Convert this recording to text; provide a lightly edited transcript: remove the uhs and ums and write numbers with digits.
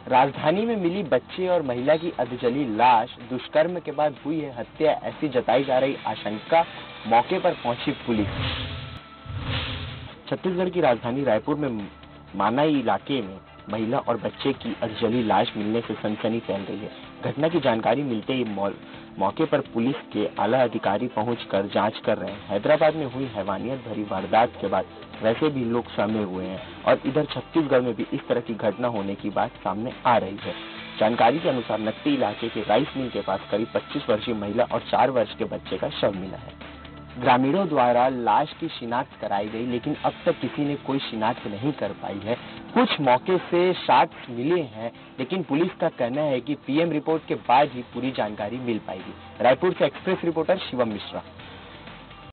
राजधानी में मिली बच्चे और महिला की अधजली लाश, दुष्कर्म के बाद हुई है हत्या, ऐसी जताई जा रही आशंका। मौके पर पहुंची पुलिस। छत्तीसगढ़ की राजधानी रायपुर में मानाई इलाके में महिला और बच्चे की अधजली लाश मिलने से सनसनी फैल रही है। घटना की जानकारी मिलते ही मौके पर पुलिस के आला अधिकारी पहुंचकर जांच कर रहे हैं। हैदराबाद में हुई हैवानियत भरी वारदात के बाद वैसे भी लोग सहमे हुए हैं और इधर छत्तीसगढ़ में भी इस तरह की घटना होने की बात सामने आ रही है। जानकारी के अनुसार नकटी इलाके के राइस मिल के पास करीब 25 वर्षीय महिला और 4 वर्ष के बच्चे का शव मिला है। ग्रामीणों द्वारा लाश की शिनाख्त कराई गई, लेकिन अब तक किसी ने कोई शिनाख्त नहीं कर पाई है। कुछ मौके से साक्ष्य मिले हैं, लेकिन पुलिस का कहना है कि पीएम रिपोर्ट के बाद ही पूरी जानकारी मिल पाएगी। रायपुर से एक्सप्रेस रिपोर्टर शिवम मिश्रा।